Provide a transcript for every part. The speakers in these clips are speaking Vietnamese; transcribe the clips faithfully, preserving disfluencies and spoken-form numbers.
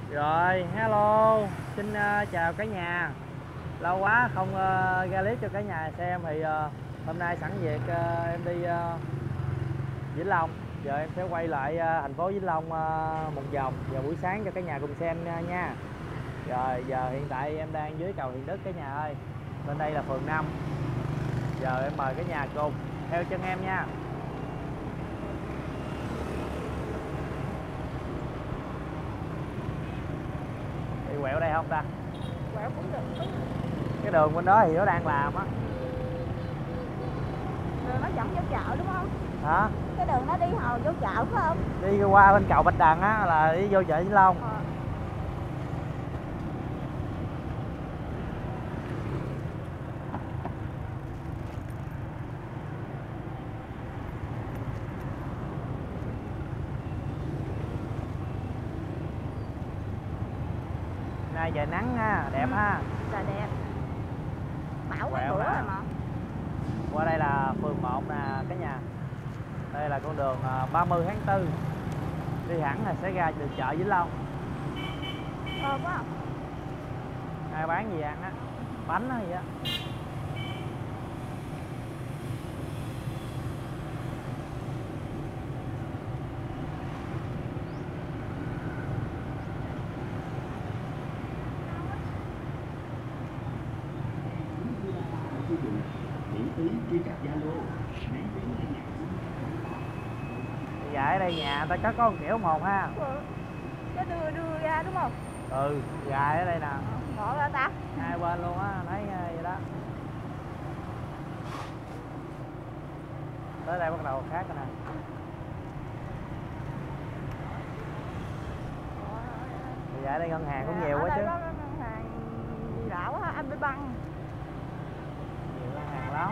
Rồi, hello, xin uh, chào cả nhà. Lâu quá không uh, ra clip cho cả nhà xem thì uh, hôm nay sẵn việc uh, em đi uh, Vĩnh Long. Giờ em sẽ quay lại uh, thành phố Vĩnh Long uh, một vòng vào buổi sáng cho cả nhà cùng xem uh, nha. Rồi, giờ hiện tại em đang dưới cầu Hiền Đức cả nhà ơi. Bên đây là phường năm. Giờ em mời cả nhà cùng theo chân em nha. Đi quẹo đây không ta? Quẹo cũng được. Cái đường bên đó thì nó đang làm á. Đường nó dẫn vô chợ đúng không? Hả? Cái đường nó đi hồi vô chợ phải không? Đi qua bên cầu Bạch Đằng á là đi vô chợ Vĩnh Long. Ờ. Nay trời nắng ha, đẹp ừ. ha. Là đẹp. Bão cái bữa rồi mà. Qua đây là phường một nè cả nhà. Đây là con đường ba mươi tháng tư. Đi hẳn là sẽ ra từ chợ Vĩnh Long. Thơm quá. Ai bán gì ăn á? Bánh á gì á. Dạ ở đây nhà ta có con kiểu một ha. Ừ. Cái đưa đưa ra đúng không? Ừ, gà ở đây nè. Ngộ ra ta. Hai bên luôn á, thấy vậy đó. Tới đây bắt đầu khác rồi nè. Dạ ở đây ngân hàng cũng nhiều quá chứ. Ở đây có ngân hàng gì lạ quá ha, a bê Bank. Nhiều ngân hàng lắm.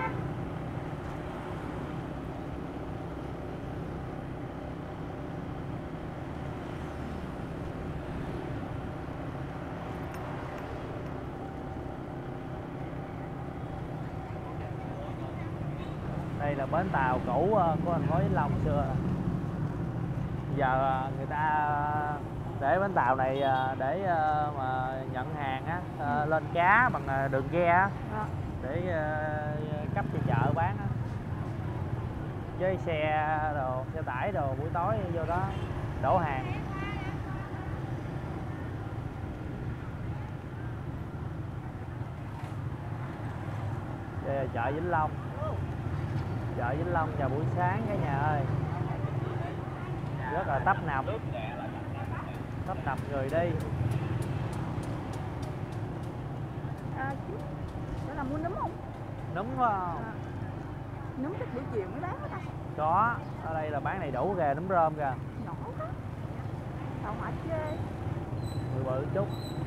Đây là bến tàu cũ của thành phố Vĩnh Long xưa. Giờ người ta để bến tàu này để mà nhận hàng á, lên cá bằng đường ghe á, để cấp cho chợ bán á. Với xe đồ, xe tải đồ buổi tối vô đó đổ hàng. Đây là chợ Vĩnh Long. Chợ Vĩnh Long vào buổi sáng cả nhà ơi. Rất là tấp nập. Tấp nập người đi. À, đó là mua núm không? Núm phải không? À, núm chắc buổi chiều mới bán đó ta. Có, ở đây là bán đầy đủ kìa, núm rơm kìa. Nhỏ quá. Đậu hỏa chê. Bự bự chút.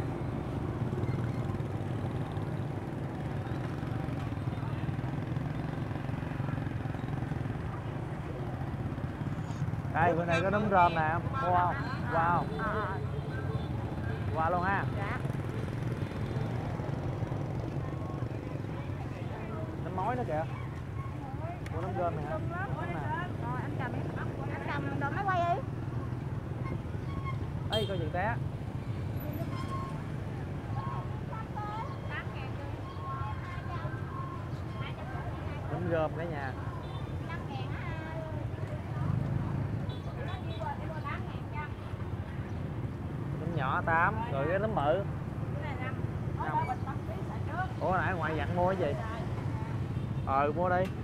Đây, bên này có núm rơm nè, mua không? Qua không? À. Qua luôn ha. Dạ. Nấm mối nữa kìa. Mua nấm rơm này hả? Rồi anh cầm anh cầm đồ máy quay đi. Ê, coi chừng té. Nấm rơm cả nhà. Nấm nhỏ tám, rồi cái nấm bự. Ủa nãy ngoại dặn mua cái gì? Ờ mua đi.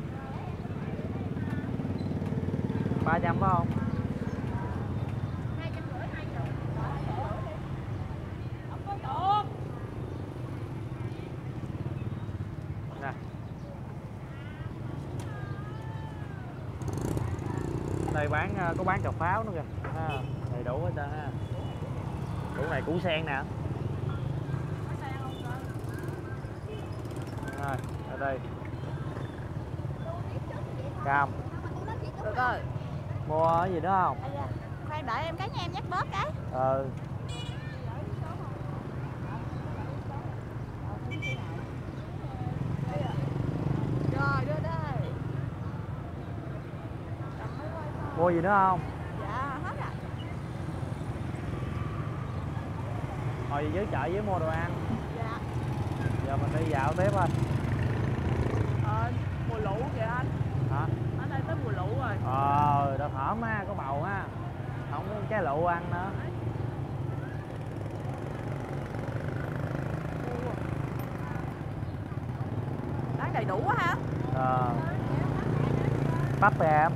ba trăm phải không? Nè. Đây bán có bán cà pháo nữa kìa. Ha, đầy đủ hết trơn ha. Củ này củ sen nè. Rồi, ở đây. Cam. Được rồi. Mua cái gì nữa không? Khoan đợi em cái nha, em nhắc bớt cái. Ừ. Rồi đưa đây. Mua gì nữa không? Dạ hết rồi. ngồi dưới chợ dưới mua đồ ăn. Dạ. Giờ mình đi dạo tiếp thôi. Ờ, mùa lũ kìa anh. Hả? Ở đây tới mùa lũ rồi. Ờ, được hổm á, có bầu á. Không có trái lụ ăn nữa. Bán đầy đủ quá ha. Ờ. Bắp kìa em.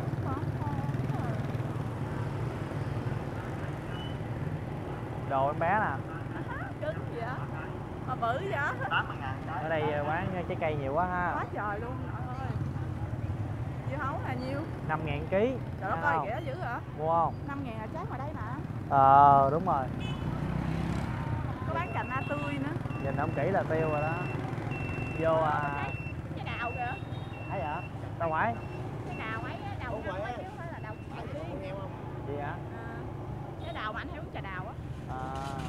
Đồ em bé nè. Cứng vậy? Mà bự vậy? Ở đây quán trái cây nhiều quá ha. Quá trời luôn trời ơi. Dưa hấu là nhiêu? năm ngàn ký. Trời đất ơi, rẻ dữ hả? Mua không? năm ngàn là trái ngoài đây mà. Ờ, đúng rồi. Có bán cành na tươi nữa. Nhìn không kỹ là tiêu rồi đó. Vô à. Trái đào kìa. Thấy hả? Đâu phải? Trái đào ấy, đào ngâm á chứ không phải là đào tươi. Gì hả? À, trái đào mà anh hay uống trà đào á. À.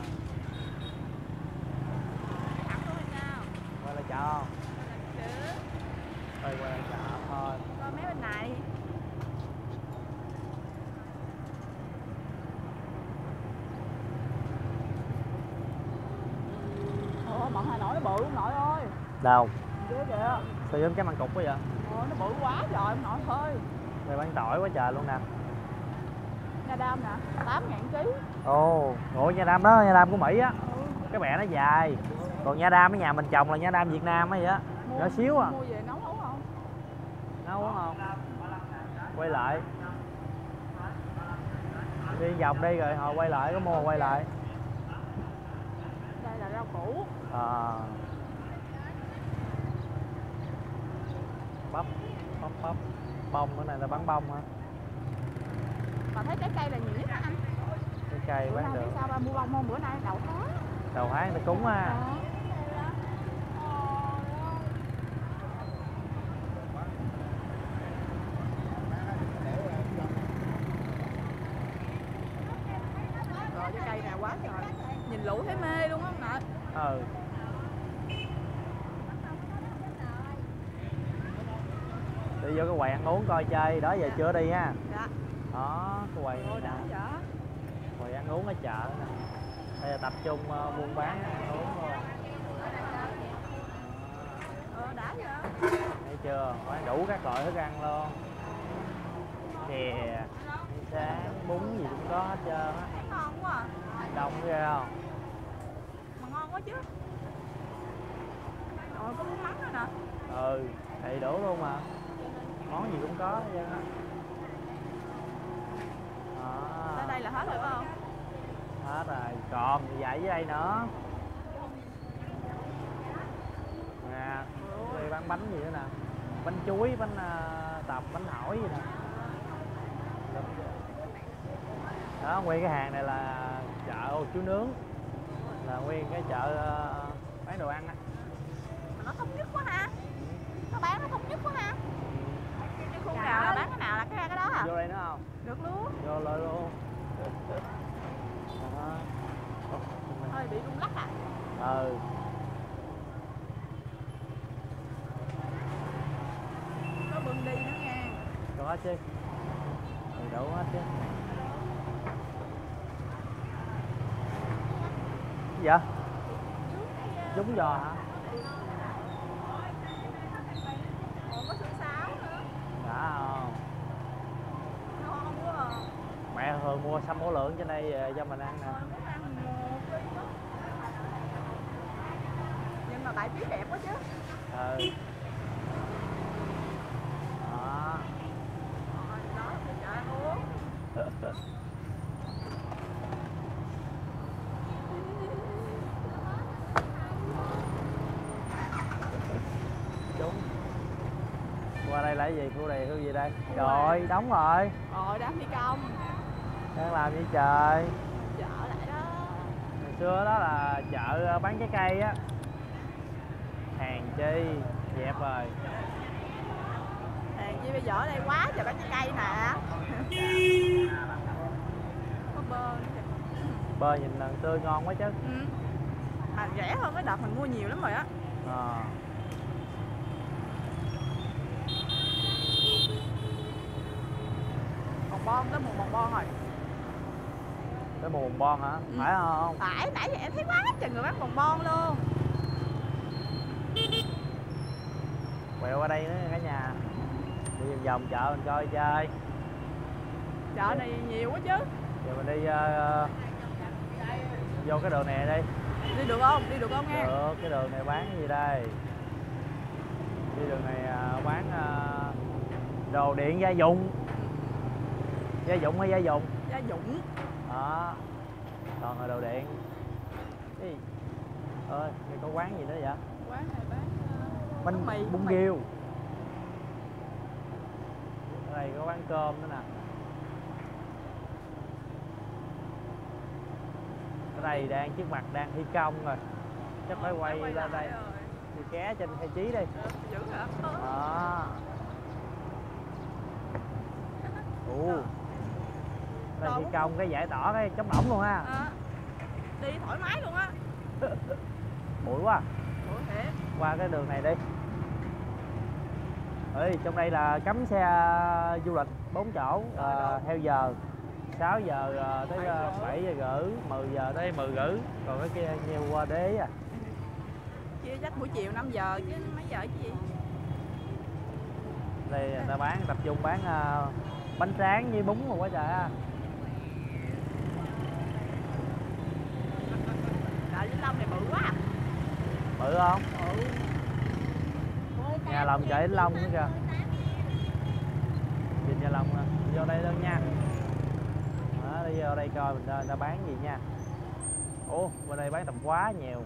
Thẳng luôn hay sao? Quay lại chợ không? Chứ. Thôi quay lại chợ thôi. Coi mấy bên này. Ồ, bọn Hà Nội nó bự ông nội ơi. Đâu? Ghê kìa. Sao giống cái măng cục quá vậy? Ồ, nó bự quá trời ông nội ơi. Mày bán tỏi quá trời luôn nè. Nha đam nè, tám ngàn ký. Ồ, ủa nha đam đó, nha đam của Mỹ á. Ừ. Cái bẹ nó dài. Còn nha đam ở nhà mình trồng là nha đam Việt Nam á vậy á. Nhỏ xíu à. Mua về nấu nấu không? Nấu uống không? Quay lại. Đi vòng đi rồi họ quay lại, có mua quay lại. Đây là rau củ. À. Bắp, bắp, bắp. Bông, cái này là bán bông hả? Mà thấy trái cây là nhiều nhất á anh. Trái cây Bữa bán nay được. biết sao ba mua bông không? Bữa nay đậu tháng. Đầu tháng thì cúng á. Rồi trái cây nè quá trời. Nhìn lũ thấy mê luôn á ông nội. Ừ. Đi vô cái quầy ăn uống coi chơi, đó giờ chưa đi ha. Dạ. Đó, cái quầy Ôi này đã nè. vậy. Quầy ăn uống ở chợ nè. Đây là tập trung uh, buôn bán ăn uống thôi. Ờ đã vậy. Thấy chưa? Bán đủ các loại thức ăn luôn. Chè, sáng, bún gì cũng có hết trơn á. Ngon quá à. Đông ghê không? Mà ngon quá chứ. Rồi có bún mắm nữa nè. Ừ, đầy đủ luôn mà. Món gì cũng có hết trơn á. Tới đây là hết rồi phải không? Hết rồi, còn vậy với đây nữa. Nè, đây bán bánh gì nữa nè. Bánh chuối, bánh uh, tằm, bánh hỏi gì nè. Đó, nguyên cái hàng này là chợ Ô Chú Nướng. Là nguyên cái chợ uh, bán đồ ăn á. Mà nó thống nhất quá ha. Nó bán nó thống nhất quá ha. Cái khu nào là bán cái nào là cái cái đó à? Vô đây nữa không? Được luôn. Vôเลยluôn. Đó. Hơi bị rung lắc à. Ừ. Có bưng đi nữa nha. Có hết chứ. Đầy đủ hết chứ. Gì vậy? Trúng giò hả? Còn có xương sáo nữa. Đã không? Ngon quá à. Mẹ thường mua xăm bổ lượng trên đây về cho mình ăn nè. Rồi muốn ăn một đi đó. Nhưng mà bãi phía đẹp quá chứ. Ừ. Đó. Rồi đó đi chợ ăn uống. Đúng. Qua đây là cái gì? Khu này khu gì đây? Rồi, đóng rồi. Rồi đám thi công. Đang làm gì trời? Chợ lại đó. Ngày xưa đó là chợ bán trái cây á. Hàng chi dẹp rồi. Hàng chi bây giờ ở đây quá trời bán trái cây nè. Có bơ nữa kìa. Bơ nhìn lần tươi ngon quá chứ. Ừ. Mà rẻ hơn cái đợt mình mua nhiều lắm rồi á. À. Còn bon tới một bòn bon rồi. Tới mua bồng bon hả? Ừ. Phải không? Phải, nãy giờ em thấy quá trời người bán bồng bon luôn. Quẹo qua đây nữa cả nhà. Đi vòng vòng chợ mình coi chơi. Chợ này nhiều quá chứ. Giờ mình đi uh, vô cái đường này đi. Đi được không? Đi được không nghe? Được, cái đường này bán gì đây? Đi đường này uh, bán uh, đồ điện gia dụng. Gia dụng hay gia dụng? Gia dụng. Đó. Toàn là đồ điện. Cái gì? Ơi, đây có quán gì nữa vậy? Quán này bán uh, bánh mì, bún mì. riêu. Ở đây có quán cơm nữa nè. Ở đây đang trước mặt đang thi công rồi. Chắc phải quay quay lên đây. Rồi. Đi ké trên Hay Chí đi. Ừ, dữ hả? Đó. Ồ. Đây thi công cái giải tỏa cái chống ổng luôn ha. À, đi thoải mái luôn á. Bụi quá. Ủa thiệt? Qua cái đường này đi. Ê, trong đây là cấm xe du lịch bốn chỗ à, theo giờ sáu giờ à, tới bảy giờ rưỡi, mười giờ tới mười rưỡi, còn cái kia nhiều qua đế à. Chia chắc buổi chiều năm giờ chứ mấy giờ chứ gì. Đây người ta bán tập trung bán à, bánh tráng với bún rồi quá trời á. Chợ Vĩnh Long này bự quá. Bự không? Ừ. Nhà lòng chợ Vĩnh Long nữa kìa. Nhìn nhà lòng vô đây luôn nha. Đó, đi vô đây coi mình người ta bán gì nha. Ủa, bên đây bán tầm quá nhiều.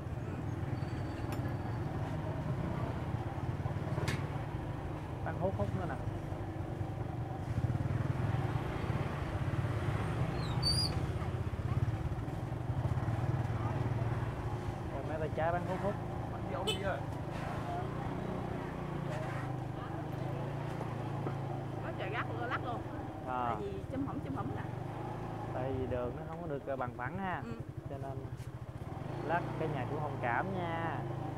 Bán hút hút nữa nè. Rồi mấy tay trái bán hút hút. Có trời gắt luôn, lắc luôn. À. Tại vì chum hổm chum hổm nè. Tại vì đường nó không có được bằng phẳng ha. Ừ. Cho nên lắc cái nhà cũng thông cảm nha.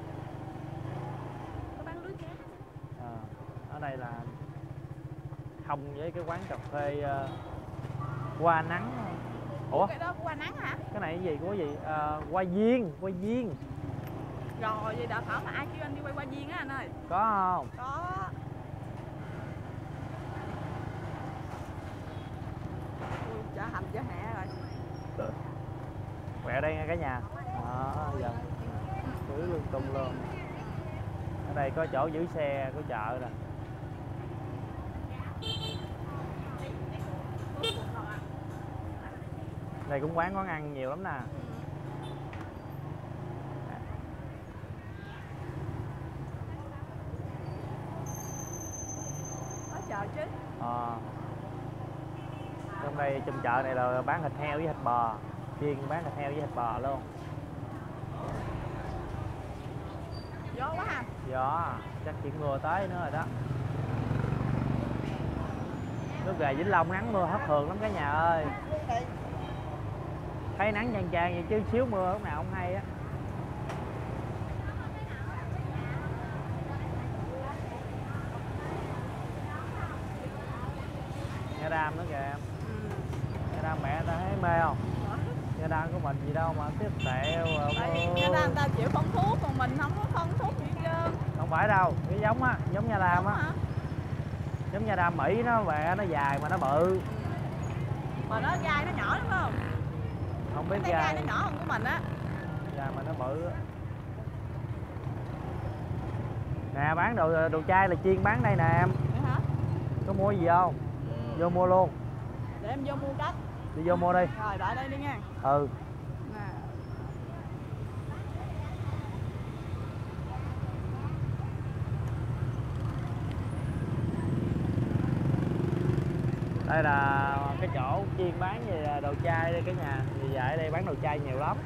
Có bán lưới cát. À, ở đây là không với cái quán cà phê uh, hoa nắng. Ủa? Cái đó của hoa nắng hả? Cái này cái gì của cái gì? À, hoa viên, hoa viên. Rồi vậy đợt hở mà ai kêu anh đi quay hoa viên á anh ơi? Có không? Có. Ui, chợ hành chợ hẹ rồi. Quẹo đây nha cả nhà. Đó, giờ cứ lung tung luôn. Ở đây có chỗ giữ xe của chợ nè. Đây cũng quán quán ăn nhiều lắm nè. Có chợ chứ. À. Trong đây trong chợ này là bán thịt heo với thịt bò, chuyên bán thịt heo với thịt bò luôn. Gió quá ha. Gió, chắc chuyện mưa tới nữa rồi đó. Nước gà Vĩnh Long nắng mưa thất thường lắm cả nhà ơi. Thấy nắng chang chang vậy chứ xíu mưa lúc nào không hay á. Nha đam nữa kìa em. Ừ. Nha đam mẹ ta thấy mê không? Nha đam của mình gì đâu mà tiếp tẹo. Tại vì nha đam người ta chịu phân thuốc, còn mình không có phân thuốc gì hết trơn. Không phải đâu, cái giống á, giống nha đam á. Giống nha đam Mỹ nó mẹ nó dài mà nó bự. Ừ. Mà nó gai nó nhỏ đúng không? Không biết cái gai. gai nó nhỏ hơn của mình á. Dài mà nó bự á. Nè bán đồ đồ chai là chuyên bán đây nè em. Vậy hả? Có mua gì không? Ừ. Vô mua luôn. Để em vô mua cách. Đi vô mua đi. Rồi đợi đây đi nha. Ừ. Nè. Đây là cái chỗ chuyên bán về đồ chai đây cả nhà. Vì vậy ở đây bán đồ chai nhiều lắm.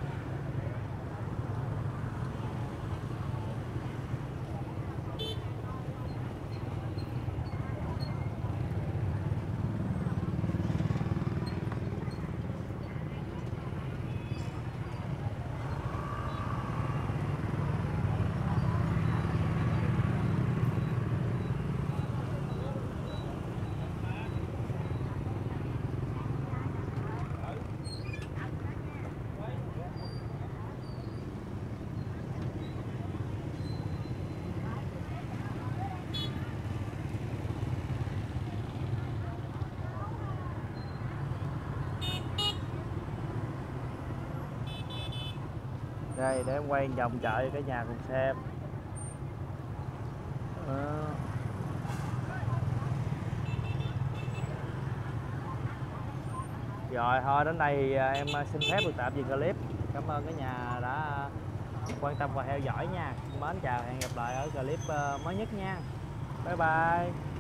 Đây để em quay vòng chợ cho cả nhà cùng xem. Ờ. Rồi thôi đến đây thì em xin phép được tạm dừng clip. Cảm ơn cả nhà đã quan tâm và theo dõi nha. Mến chào, hẹn gặp lại ở clip mới nhất nha. Bye bye.